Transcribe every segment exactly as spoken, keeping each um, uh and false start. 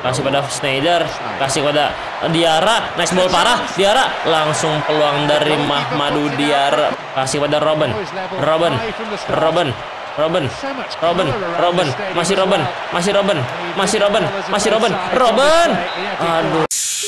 kasih pada Schneider, kasih pada Diarra, nice ball parah, Diarra langsung peluang dari Mamadou Diarra, kasih pada Robben, Robben, Robben, Robben, Robben, Robben, masih Robben, masih Robben, masih Robben, masih Robben, Robben, aduh.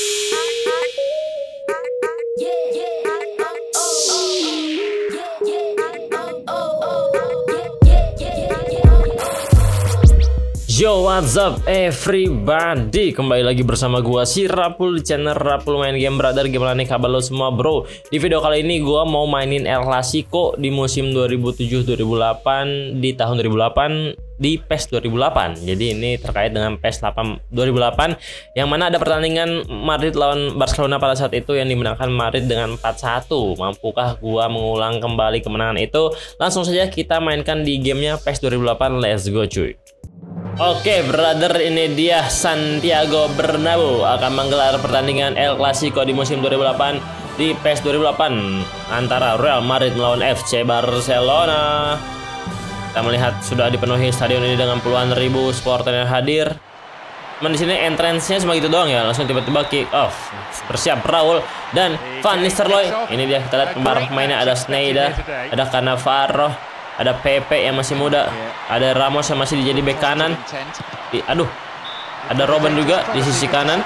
Yo, what's up everybody? Kembali lagi bersama gua si Rapul di channel Rapul Main Game Brother. Gimana nih kabar lo semua, bro? Di video kali ini gua mau mainin El Clasico di musim dua ribu tujuh dua ribu delapan di tahun dua ribu delapan di PES dua ribu delapan. Jadi ini terkait dengan PES dua ribu delapan yang mana ada pertandingan Madrid lawan Barcelona pada saat itu yang dimenangkan Madrid dengan empat satu. Mampukah gua mengulang kembali kemenangan itu? Langsung saja kita mainkan di gamenya PES dua ribu delapan. Let's go cuy. Oke, brother, ini dia Santiago Bernabeu akan menggelar pertandingan El Clasico di musim dua ribu delapan di PES dua ribu delapan antara Real Madrid melawan F C Barcelona. Kita melihat sudah dipenuhi stadion ini dengan puluhan ribu supporter yang hadir. Cuman di sini entrance-nya cuma gitu doang ya, langsung tiba-tiba kick off. Bersiap Raul dan Van Nistelrooy. Ini dia, kita lihat kembar pemainnya, ada Schneider, ada Cannavaro, ada Pepe yang masih muda, ada Ramos yang masih jadi bek kanan. Di, aduh, ada Robben juga di sisi kanan.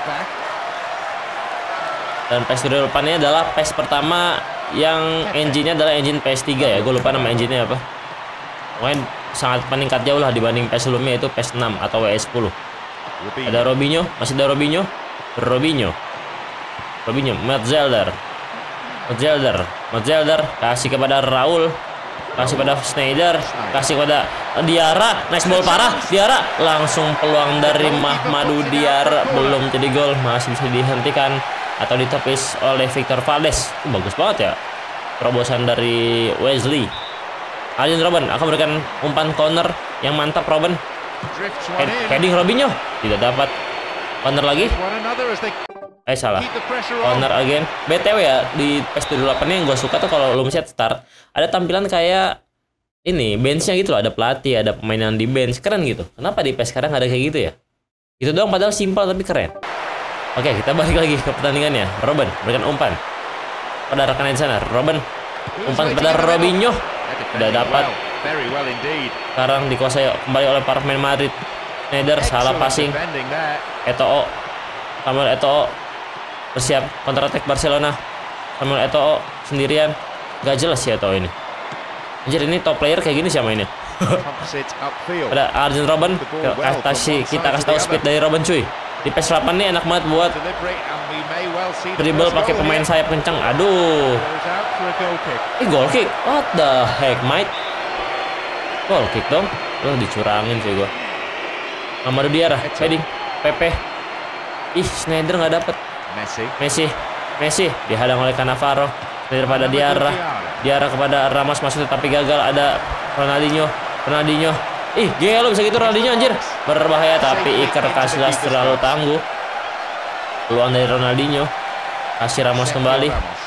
Dan PES dua ribu delapan ini adalah PES pertama yang engine-nya adalah engine P S tiga ya. Gue lupa nama engine-nya apa. Pokoknya sangat meningkat jauh lah dibanding PES sebelumnya, itu PES enam atau W S sepuluh. Ada Robinho, masih ada Robinho, Robinho, Robinho, Metzelder, Metzelder, Metzelder, kasih kepada Raul. Kasih pada Schneider, kasih pada Diarra, nice ball parah, Diarra langsung peluang dari Mamadou Diarra, belum jadi gol, masih bisa dihentikan atau ditepis oleh Victor Valdes. Uh, bagus banget ya terobosan dari Wesley. Arjen Robben akan memberikan umpan corner yang mantap. Robben heading Robinho tidak dapat, corner lagi. Eh salah, corner again. B T W ya, di PES dua ribu delapan yang gue suka tuh kalau lu mencet start ada tampilan kayak ini benchnya gitu loh, ada pelatih, ada pemain yang di bench, keren gitu. Kenapa di PES sekarang ada kayak gitu ya? Itu doang padahal simpel tapi keren. Oke, kita balik lagi ke pertandingannya. Robben berikan umpan pada rekannya di sana. Robben umpan kepada Robinho, tidak dapat. Sekarang dikuasai kembali oleh para pemain Madrid. Schneider salah passing. Eto'o, Samuel Eto'o bersiap counter attack Barcelona. Samuel Eto'o sendirian, gak jelas ya Eto'o ini. Anjir, ini top player kayak gini siapa ini? Ada Arjen Robben, kasih kita kasih tahu speed dari Robben cuy. Di PES delapan nih enak banget buat dribble pakai pemain sayap kencang. Aduh. Eh, goal kick. What the heck, mate? Goal kick dong. Loh, dicurangin sih gua. Mamadou Diarra, heading, Pepe. Ih, Schneider nggak dapet. Messi, Messi, Messi dihadang oleh Cannavaro. Daripada Diarra, Diarra kepada Ramos masuk tapi gagal. Ada Ronaldinho, Ronaldinho. Ih, gelo bisa gitu Ronaldinho anjir. Berbahaya tapi Iker Casillas terlalu tangguh. Peluang dari Ronaldinho. Kasih Ramos kembali.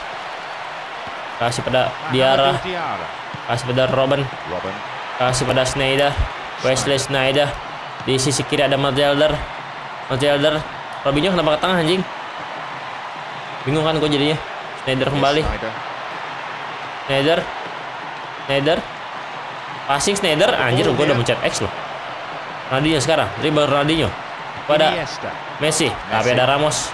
Kasih pada Diarra. Kasih pada Robben. Kasih pada Schneider. Wesley Schneider. Di sisi kiri ada Metzelder. Metzelder. Robinho kenapa ke tengah anjing? Bingung kan gue jadinya. Schneider kembali. Schneider. Schneider. Passing Schneider. Anjir, gue udah mencet X loh. Ronaldinho sekarang. Dribble Ronaldinho pada Messi. Tapi ada Ramos.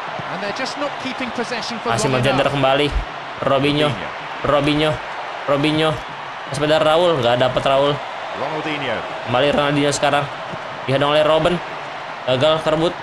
Kasih Metzelder kembali. Robinho. Robinho. Robinho. Kasih pada Raul. Gak dapet Raul. Kembali Ronaldinho sekarang. Dihadang oleh Robben. Gagal kerebut.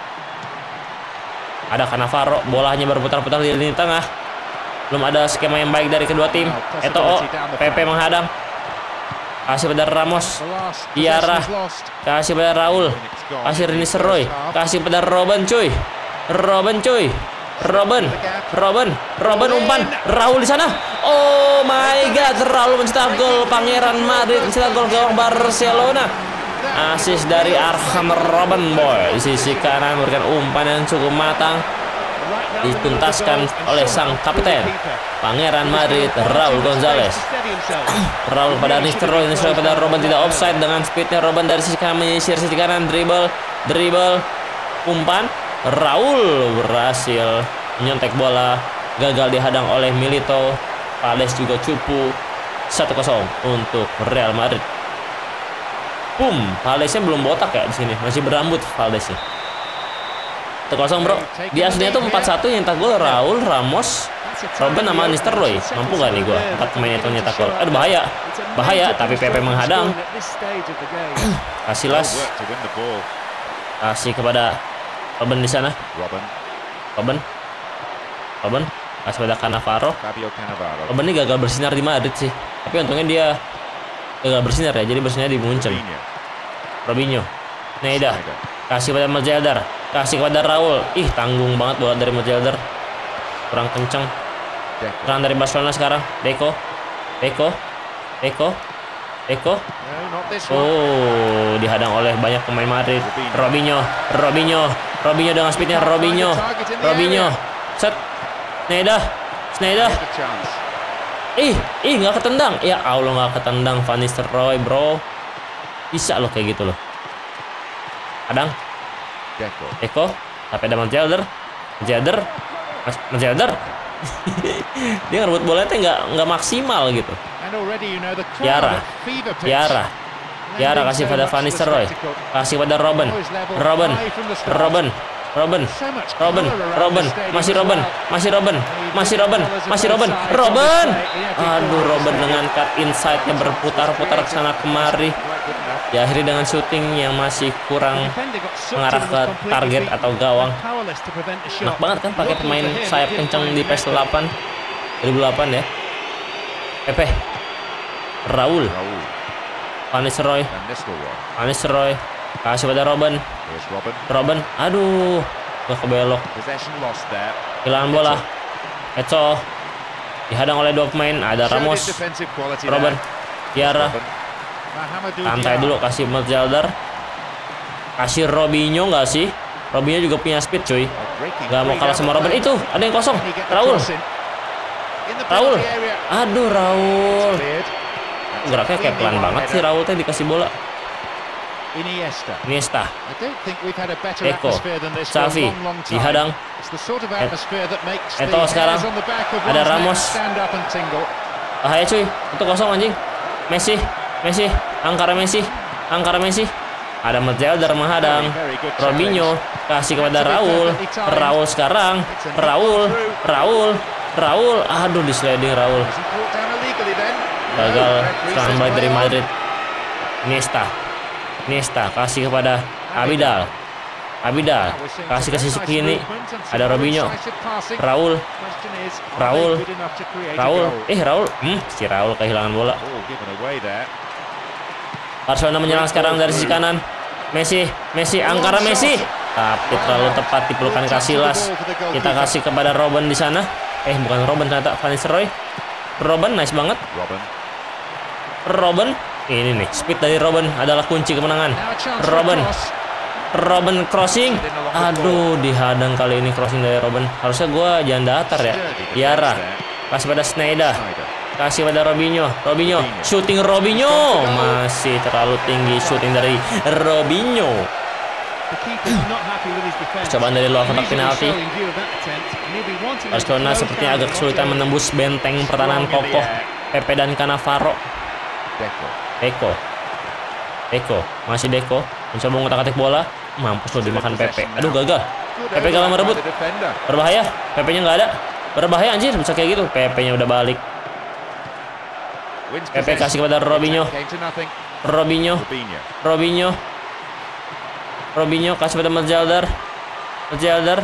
Ada Cannavaro, bolanya berputar-putar di lini tengah. Belum ada skema yang baik dari kedua tim. Eto'o, Pepe menghadang. Kasih pada Ramos. Diarra. Kasih pada Raul. Kasih Nistelrooy. Kasih pada Robben cuy. Robben cuy. Robben. Robben. Robben umpan. Raul di sana. Oh my god, Raul mencetak gol. Pangeran Madrid mencetak gol gawang Barcelona. Asis dari Arjen Robben boy. Di sisi kanan memberikan umpan yang cukup matang. Dituntaskan oleh sang kapten Pangeran Madrid, Raul Gonzalez. Raul pada Nistelrooy. Nistelrooy pada Robben, tidak offside dengan speednya Robben dari sisi kanan menyisir sisi kanan. Dribble, dribble, umpan, Raul berhasil menyontek bola, gagal dihadang oleh Milito. Valdes juga cupu. satu kosong untuk Real Madrid. Boom, Valdesnya belum botak ya di sini, masih berambut Valdesnya. satu kosong bro. Di aslinya tuh empat satu yang nyetak gol Raul, Ramos, Robben sama Van Nistelrooy. Mampu gak nih gua empat pemain itu nyetak gol? Aduh bahaya. Bahaya, tapi P P menghadang. Kasih las. Kasih kepada Robben di sana. Robben. Robben. Kasih pada Cannavaro. Robben ini gagal bersinar di Madrid sih. Tapi untungnya dia gagal bersinar ya. Jadi bersinar di Munchen. Robinho. Neida. Kasih pada Majelder. Kasih kepada Raul. Ih, tanggung banget bola dari Majelder. Kurang kenceng. Kurang dari Barcelona sekarang. Deco. Deco. Deco. Deco. Oh, dihadang oleh banyak pemain Madrid. Robinho. Robinho. Robinho dengan speednya. Robinho. Robinho. Set. Sneijder. Sneijder. Ih, ih nggak ketendang. Ya Allah, nggak ketendang Van Nistelrooy, bro. Bisa loh kayak gitu loh. Kadang. Deco. Tapi ada Majelder. Majelder. Majelder. Dia ngerebut bola itu nggak nggak maksimal gitu. Tiara. Tiara. Tiara kasih pada Van Nistelrooy. Kasih pada Robben. Robben. Robben. Robben, Robben, Robben, masih Robben, masih Robben, masih Robben, masih Robben, Robben. Aduh, Robben dengan cut inside-nya berputar-putar ke sana kemari. Diakhiri dengan shooting yang masih kurang mengarah ke target atau gawang. Enak banget kan pakai pemain sayap kencang di P E S delapan dua ribu delapan ya. Pepe, Raul, Van Nistelrooy, Van Nistelrooy. Kasih pada Robben. Robben, aduh, gak kebelok. Kehilangan bola. Etso dihadang oleh dua pemain. Ada Ramos, Robben, Tiara. Santai dulu, kasih Majelder. Kasih Robinho nggak sih? Robinho juga punya speed cuy. Gak mau kalah sama Robben. Itu ada yang kosong. Raul. Raul. Aduh Raul. Geraknya kayak pelan banget sih Raul tadi dikasih bola. Iniesta, Iniesta, Deco, Xavi, dihadang. Eto sekarang ada Ramos. Bahaya cuy, itu kosong anjing. Messi, Messi, Angkara Messi, Angkara Messi. Ada Majelder menghadang. Robinho kasih kepada Raul. Raul sekarang, Raul, Raul, Raul. Aduh, di sliding Raul. Gagal serangan balik dari Madrid. Iniesta. Nesta kasih kepada Abidal. Abidal kasih ke sisi kiri. Ada Robinho. Raul. Raul. Raul. Eh Raul. Hmm, si Raul kehilangan bola. Barcelona menyerang sekarang dari sisi kanan. Messi. Messi. Angkara Messi. Tapi terlalu tepat di pelukan Casillas. Kita kasih kepada Robben di sana. Eh bukan Robben ternyata Van Nistelrooy. Robben nice banget. Robben. Ini nih, speed dari Robben adalah kunci kemenangan. Robben. Robben crossing. Aduh, dihadang kali ini crossing dari Robben. Harusnya gue jangan datar ya. Tiara. Kasih pada Sneijder. Kasih pada Robinho. Robinho. Shooting Robinho. Masih terlalu tinggi shooting dari Robinho. Percobaan dari luar kotak penalti. Barcelona sepertinya agak kesulitan menembus benteng pertahanan kokoh Pepe dan Cannavaro. Deco, Deco, masih Deco, mencoba mengotak-atik bola, mampus lo dimakan Pepe. Aduh gagal, Pepe gagal merebut, berbahaya, Pepe-nya nggak ada, berbahaya anjir, bisa kayak gitu. Pepe-nya udah balik. Pepe kasih kepada Robinho, Robinho, Robinho, Robinho kasih pada Majelder, Majelder,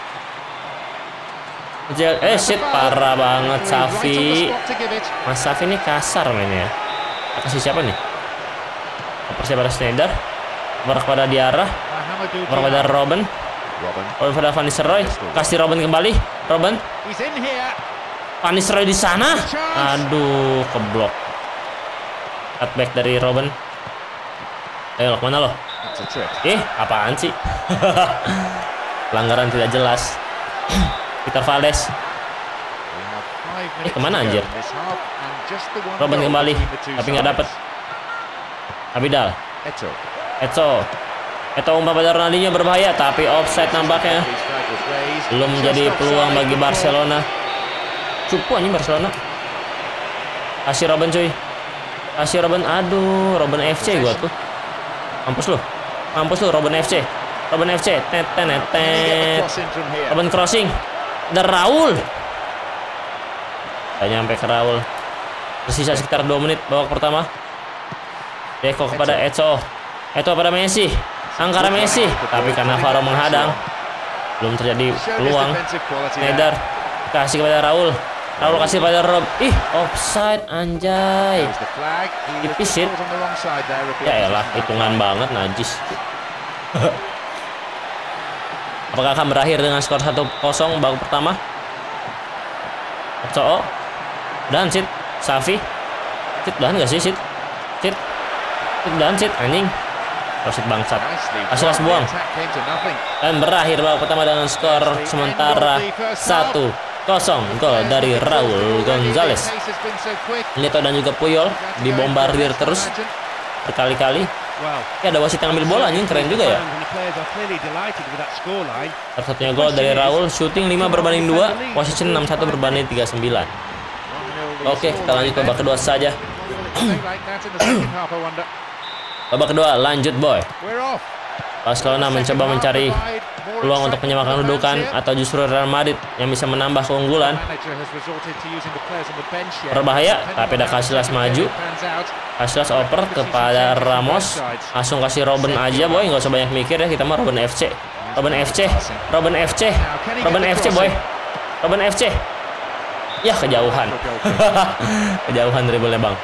Majelder. Eh shit, parah banget Xavi. Mas Xavi ini kasar mainnya. Kasih siapa nih? Kasih pada Sneijder. Baru kepada Diarra. Baru kepada Robben. Robben pada Van Nistelrooy. Kasih Robben kembali. Robben. Van Nistelrooy di sana. Aduh, keblok. Cutback dari Robben. Ayo, kemana lo? Eh, apaan sih? Pelanggaran tidak jelas. Peter Valdes. Eh, kemana anjir? Robben kembali, tapi nggak dapet. Abidal. Etso. Eto'o umpan pada Ronaldinho berbahaya, tapi offside nampaknya. Belum menjadi peluang bagi Barcelona. Cupu anjing Barcelona. Kasih Robben cuy. Kasih Robben. Aduh, Robben F C gua tuh. Mampus lu. Mampus lu Robben F C. Robben F C. Tet tet tet. Robben crossing. Ada Raul. Gak nyampe ke Raul. Tersisa sekitar dua menit babak pertama. Deco kepada Eto'o. Eto'o pada Messi. Angkara Messi, tapi karena Cannavaro menghadang, belum terjadi peluang. Schneider kasih kepada Raul. Raul kasih kepada Rob. Ih, offside anjay. Dipisit. Ya elah, hitungan banget najis. Apakah akan berakhir dengan skor satu kosong babak pertama? Eto'o. Dan Sit, Xavi. Sit dan enggak sih Sit? Sit. Sit dan Sit anjing. Wasit bangsat. Asilas buang. Dan berakhir babak pertama dengan skor sementara satu kosong. Gol dari Raul Gonzalez. Neto dan juga Puyol dibombardir terus berkali-kali. Ya, ada wasit yang ambil bola anjing, keren juga ya. Satu-satunya gol dari Raul, shooting lima berbanding dua, posisi enam puluh satu berbanding tiga puluh sembilan. Oke, kita lanjut ke babak kedua saja. Babak kedua lanjut boy. Barcelona mencoba mencari peluang untuk menyamakan kedudukan atau justru Real Madrid yang bisa menambah keunggulan. Berbahaya, tapi ada Casillas maju. Casillas oper kepada Ramos. Langsung kasih Robben aja boy, nggak usah banyak mikir ya, kita mah Robben F C. Robben F C, Robben F C, Robben F C boy. Robben F C. Ya kejauhan. Kejauhan dribblenya bang.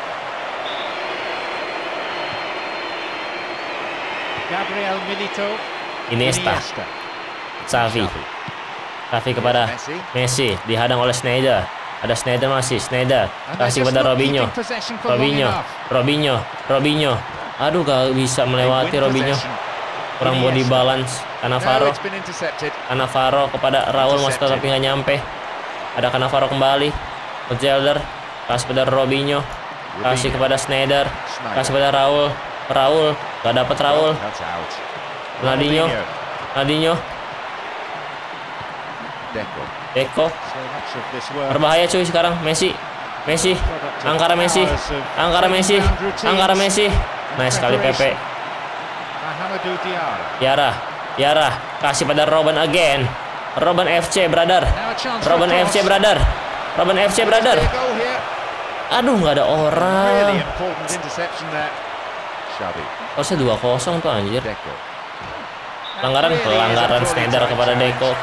Gabriel Milito, Iniesta, Xavi, Xavi kepada Messi, dihadang oleh Schneider. Ada Schneider masih, Schneider kasih kepada Robinho, Robinho, Robinho, Robinho. Aduh, gak bisa melewati Robinho. Kurang body balance. Cannavaro, Cannavaro kepada Raul masih tapi nggak nyampe. Ada Cannavaro kembali, Zelder kasih kepada Robinho, kasih kepada Schneider, kasih kepada Raul. Raul, gak dapat Raul. Ronaldinho, Ronaldinho, Deco. Berbahaya cuy sekarang. Messi, Messi, Angkara Messi, Angkara Messi, Angkara Messi. Nice sekali P P. Yara, Yara kasih pada Robben again. Robben F C brother, Robben F C brother, Robben F C brother. Aduh, nggak ada orang. Harusnya dua kosong tuh anjir. Pelanggaran, pelanggaran Schneider kepada Deco.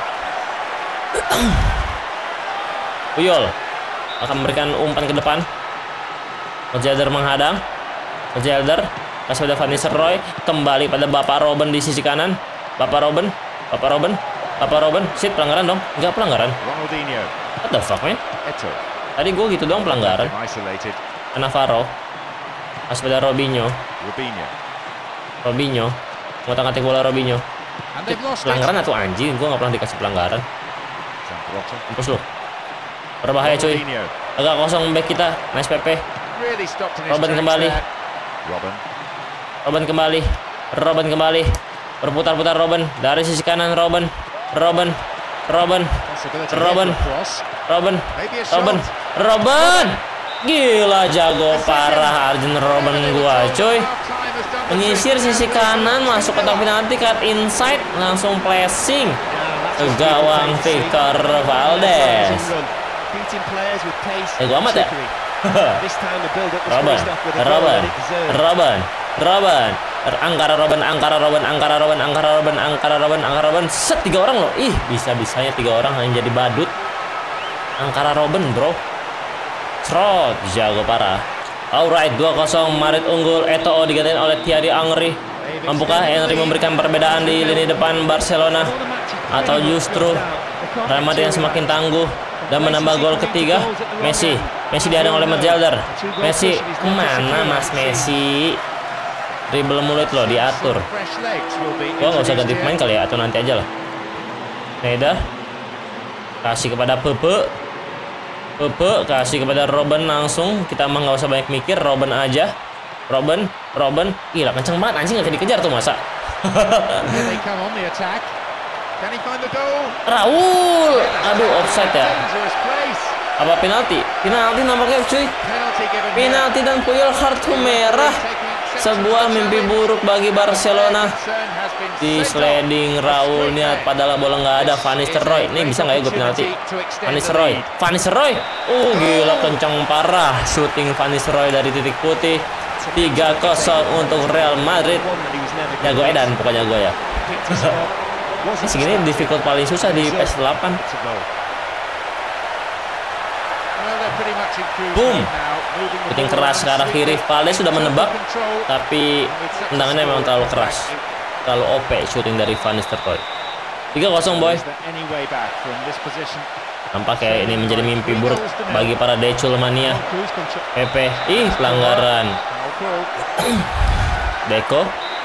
Puyol akan memberikan umpan ke depan. Zelder menghadang. Zelder kasih pada Van Nistelrooy, kembali pada Bapak Robben di sisi kanan. Bapak Robben, Bapak Robben, Bapak Robben. Sit, pelanggaran dong? Enggak pelanggaran. What the fuck man? Tadi gue gitu doang pelanggaran. Cannavaro kasih pada Robinho. Robinho ngotak-ngatik bola Robinho. Pelanggaran atau anjing? Gue nggak pernah dikasih pelanggaran. Mampus lu. Berbahaya cuy. Agak kosong back kita. Nice P P. Robben kembali. Robben kembali. Robben kembali. Berputar-putar Robben dari sisi kanan. Robben. Robben. Robben. Robben. Robben. Robben. Robben. Gila, jago parah Arjen Robben gua coy. Menyisir sisi kanan, masuk kotak penalti, cut inside, langsung flashing ke gawang Victor Valdes. Eh, gua amat ya. Robben, Robben, Robben, Robben, Angkara Robben, Angkara Robben, Angkara Robben, Angkara Robben, Angkara Robben, Angkara Robben. Set, tiga orang loh. Ih, bisa-bisanya tiga orang hanya jadi badut. Angkara Robben, bro. Trot, jago parah. Alright, dua kosong Madrid unggul. Eto'o digantiin oleh Thierry Henry. Mampukah Henry memberikan perbedaan di lini depan Barcelona? Atau justru Real Madrid yang semakin tangguh dan menambah gol ketiga? Messi, Messi dihadang oleh Zelder. Messi, kemana Mas Messi? Dribble mulut loh, diatur. Gua nggak usah ganti pemain kali ya, atau nanti aja lah. Schneider kasih kepada Pepe. Pepe kasih kepada Robben langsung. Kita mah nggak usah banyak mikir, Robben aja. Robben, Robben, gila kenceng banget anjing, nggak dikejar tuh masa. Here they come on the attack. Can he find the goal? Raul, aduh offside ya. Dangerous place. Apa penalti? Penalti nampaknya cuy. Penalty given here. Penalti dan Puyol kartu merah. Sebuah mimpi buruk bagi Barcelona. Concern has been Di sent off. sliding Raul niat padahal bola nggak ada. Van Nistelrooy, ini bisa nggak ya gue penalti? Van Nistelrooy, Van Nistelrooy. Oh gila kencang parah. Shooting Van Nistelrooy dari titik putih. tiga kosong untuk Real Madrid. Jago edan pokoknya gue ya. Ini segini difficult paling susah di P S delapan. Boom. Shooting keras ke arah kiri. Valdes sudah menebak, tapi tendangannya memang terlalu keras. Terlalu O P shooting dari Van Nistelrooy. tiga kosong boy. Nampak kayak ini menjadi mimpi buruk bagi para Decul mania. Pepe, ih pelanggaran. Deco.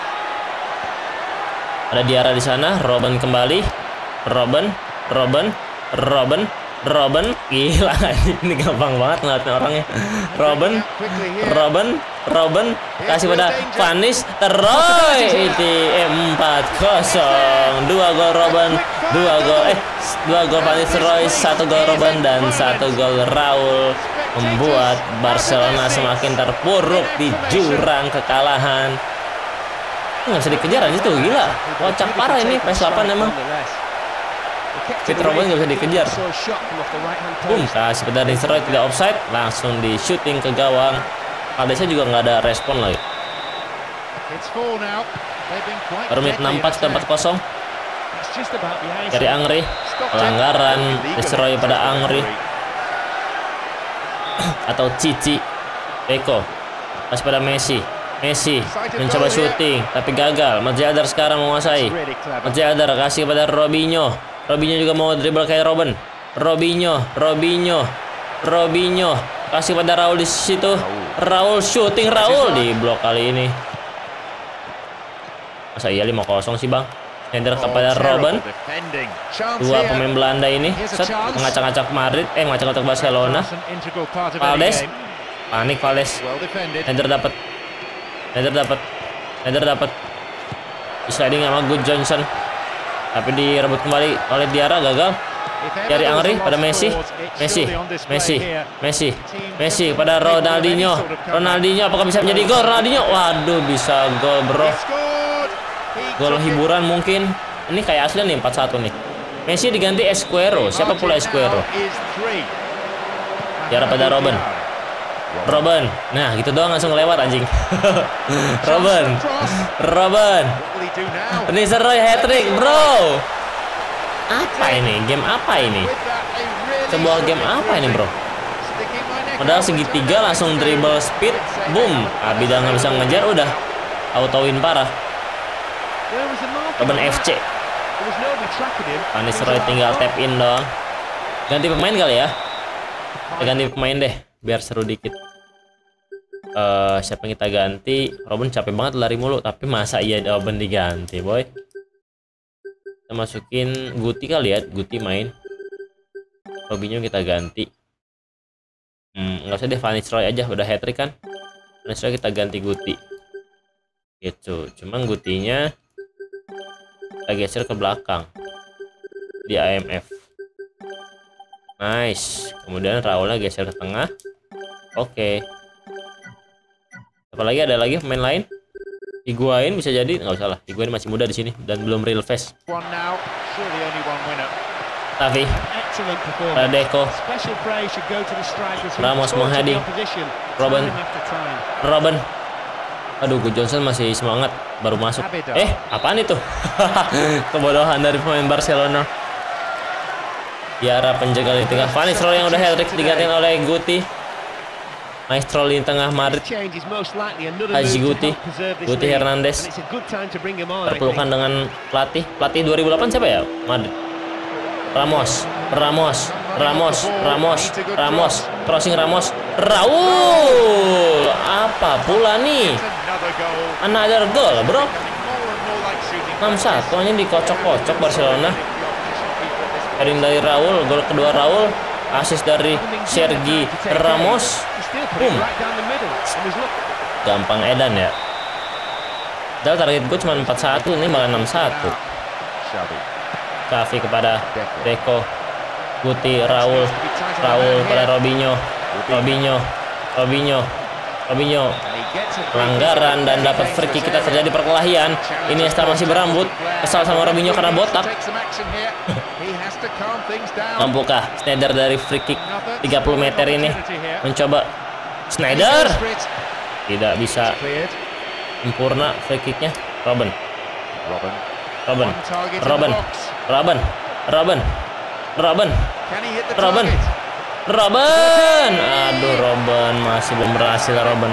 Ada Diarra di sana. Robben kembali. Robben, Robben, Robben, Robben. Gila, ini gampang banget ngeliatnya orangnya. Robben, Robben, Robben. Kasih pada Van Nistelrooy. Itu empat kosong. Dua gol Robben, dua gol eh dua gol Van Nistelrooy, satu gol Robben dan satu gol Raul, membuat Barcelona semakin terpuruk di jurang kekalahan. Nggak bisa dikejar aja tuh, gila. Kocak parah ini P S delapan emang. Fit Robben nggak bisa dikejar. Boom, kasih pada Nistelrooy, tidak offside, langsung di shooting ke gawang. Valdesnya juga nggak ada respon lagi. Baru menit enam puluh empat sudah empat kosong. Dari Angri, pelanggaran Nistelrooy pada Angri atau Cici. Deco kasih pada Messi. Messi mencoba syuting tapi gagal. Masjadar sekarang menguasai. Masjadar kasih kepada Robinho. Robinho juga mau dribble kayak Robben. Robinho, Robinho, Robinho kasih pada Raul di situ. Raul shooting, Raul di blok kali ini. Masa iya lima kosong sih bang? Center kepada Robben. Dua pemain Belanda ini set mengacak-acak Madrid, eh mengacak-acak Barcelona. Valdes panik, Valdes. Center dapat. Nether dapat, Nether dapat, sliding sama Good Johnson, tapi direbut kembali oleh Diarra, gagal. Dari Angri pada Messi, Messi, Messi, Messi, Messi pada Ronaldinho, Ronaldinho apakah bisa menjadi gol? Ronaldinho, waduh bisa gol bro, gol hiburan mungkin. Ini kayak asli nih empat satu nih. Messi diganti Esquero, siapa pula Esquero? Diarra pada Robben. Robben, nah gitu doang langsung lewat anjing. Robben, Robben, Nistelrooy hat-trick bro. Apa ini? Game apa ini? Sebuah game apa ini bro? Padahal segitiga langsung dribble speed, boom. Abida nggak bisa ngejar, udah autoin parah. Robben F C. Nistelrooy tinggal tap in doang. Ganti pemain kali ya? Kita ganti pemain deh, biar seru dikit. Uh, siapa yang kita ganti? Robben capek banget lari mulu, tapi masa iya Robben diganti, boy? Kita masukin Guti kali ya, Guti main. Robinho kita ganti. Hmm, nggak usah deh, Van Nistelrooy aja, udah hat-trick kan? Van Nistelrooy kita ganti Guti. Gitu, cuman Gutinya kita geser ke belakang di I M F. Nice. Kemudian Raulnya geser ke tengah. Oke. Okay. Apalagi ada lagi pemain lain? Higuain bisa jadi, nggak usah lah. Higuain masih muda di sini dan belum real face. Tavi, Deco, Ramos menghading. Robben, Robben. Aduh, Good Johnson masih semangat, baru masuk. Eh, apaan itu? Kebodohan dari pemain Barcelona. Diarra penjaga di tengah. Van Nistelrooy yang udah hat-trick digantiin oleh Guti. Maestro di tengah Madrid. Haji Guti, Guti Hernandez. Terpelukan dengan pelatih. Pelatih dua ribu delapan siapa ya? Madrid. Ramos, Ramos, Ramos, Ramos, Ramos, crossing Ramos. Raul, apa pula nih? Another goal, bro. enam satu hanya dikocok-kocok Barcelona. Heading dari Raul, gol kedua Raul, assist dari Sergi Ramos. Boom. Gampang edan ya. Padahal target gue cuma empat satu, ini malah enam satu. Xavi. Xavi kepada Deco, Guti, Raul, Raul pada Robinho, Robinho, Robinho, Robinho. Pelanggaran dan dapat free kick. Kita terjadi perkelahian. Iniesta masih berambut, kesal sama Robinho karena botak. Mampukah Sneijder dari free kick tiga puluh meter ini mencoba Sneijder? Tidak bisa sempurna free kicknya. Robben, Robben. Robben, Robben, Robben, Robben, Robben, Robben, Robben. Aduh, Robben masih belum berhasil. Robben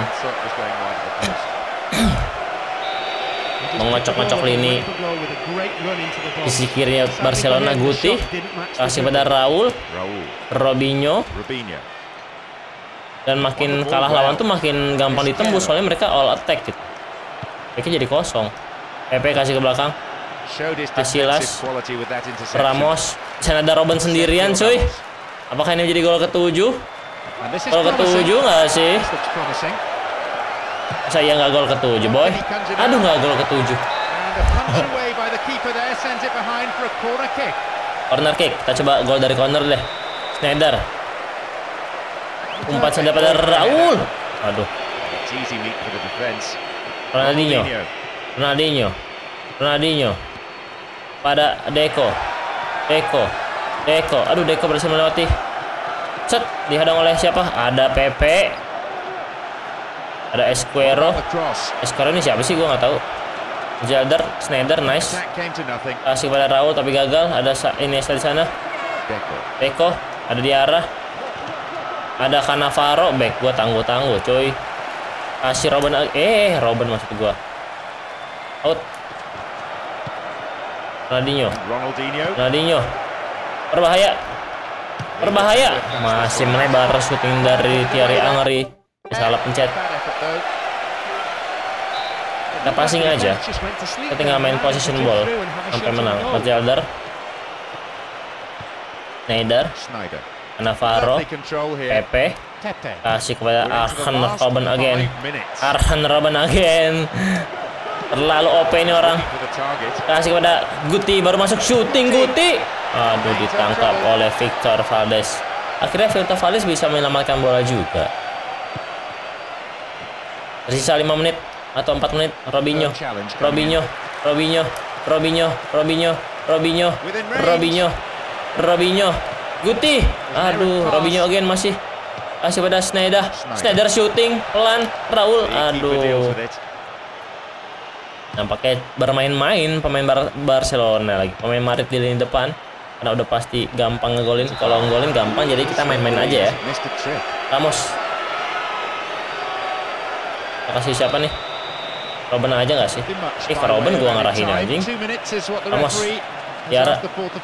mengocok-ngocok lini sisi kirinya Barcelona. Guti kasih pada Raul, Robinho, dan makin kalah lawan tuh makin gampang ditembus soalnya mereka all attack gitu. Mereka jadi kosong. Pepe kasih ke belakang, Casillas, Ramos, sana ada Robben sendirian cuy. Apakah ini menjadi gol ketujuh? Gol ketujuh nggak sih? Saya nggak gol ketujuh, boy. Aduh, nggak gol ketujuh. Corner kick. Kita coba gol dari corner deh. Sneijder. Umpan saja pada Raul. Aduh. Ronaldinho. Ronaldinho. Ronaldinho. Pada Deco. Deco. Deco. Aduh, Deco berhasil melewati. Set. Dihadang oleh siapa? Ada Pepe. Ada Esquero. Esquero ini siapa sih? Gue nggak tahu. Sneijder, Sneijder, nice. Kasih pada Raul tapi gagal. Ada Iniesta di sana. Deco, ada di arah. Ada Cannavaro, back gua tangguh-tangguh, coy. Kasih Robben, eh Robben maksud gua. Out. Ronaldinho. Ronaldinho. Berbahaya. Berbahaya. Masih melebar shooting dari Thierry Henry. Salah pencet. Kita passing aja. Kita tinggal main position ball sampai menang. Sneijder, Sneijder, Cannavaro, Pepe, kasih kepada Arjen Robben again. Arjen Robben again. Terlalu O P ini orang. Kasih kepada Guti, baru masuk shooting Guti. Aduh, ditangkap oleh Victor Valdes. Akhirnya Victor Valdes bisa menyelamatkan bola juga. Tersisa lima menit atau empat menit. Robinho, Robinho, Robinho, Robinho, Robinho, Robinho, Robinho, Robinho, Guti. Aduh, Robinho again masih kasih pada Sneijder. Sneijder shooting pelan. Raul. Aduh. Nampaknya bermain-main pemain Bar Barcelona lagi. Pemain Madrid di lini depan. Karena udah pasti gampang ngegolin. Kalau ngegolin gampang, jadi kita main-main aja ya. Ramos. Kasih siapa nih? Robben aja nggak sih? Eh, ke Robben gua ngarahin anjing. Ramos. Yara.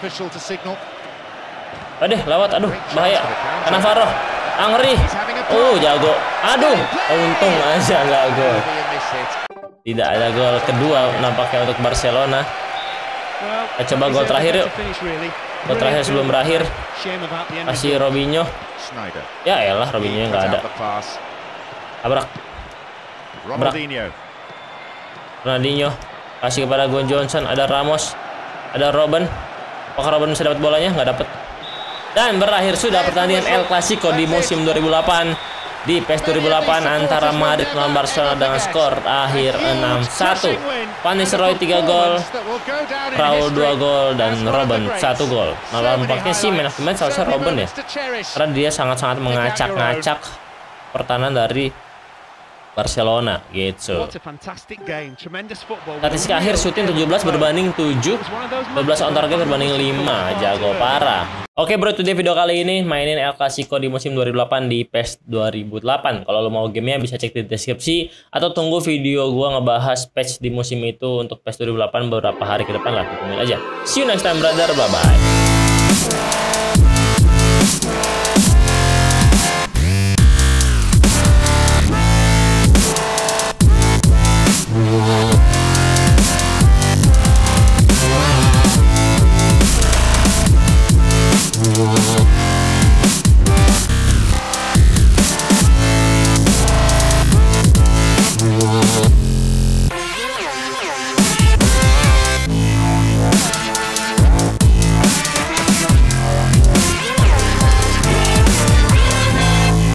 Aduh, lewat. Aduh, bahaya. Cannavaro. Henry. Oh, jago. Aduh, untung aja nggak gol. Tidak ada gol kedua nampaknya untuk Barcelona. Kita coba gol terakhir yuk. Gol terakhir sebelum berakhir. Kasih Robinho. Ya elah, Robinho nggak ada. Abrak. Ronaldinho. Ronaldinho kasih kepada Gon Johnson. Ada Ramos, ada Robben. Apakah Robben bisa dapat bolanya? Nggak dapat. Dan berakhir sudah pertandingan El Clasico di musim dua ribu delapan di PES dua ribu delapan antara Madrid melawan Barcelona dengan skor akhir enam satu. Van Nistelrooy tiga gol, Raul dua gol, dan Robben satu gol. Nah, nampaknya sih man of the match seharusnya Robben ya, karena dia sangat-sangat mengacak-ngacak pertahanan dari Barcelona gitu. Statistik akhir shooting tujuh belas berbanding tujuh, dua belas on target berbanding lima. Jago parah. Oke bro, itu dia video kali ini mainin El Clasico di musim dua ribu delapan di PES dua ribu delapan. Kalau lo mau gamenya bisa cek di deskripsi atau tunggu video gua ngebahas patch di musim itu untuk PES dua ribu delapan beberapa hari ke depan lah. Tungguin aja. See you next time brother, bye bye.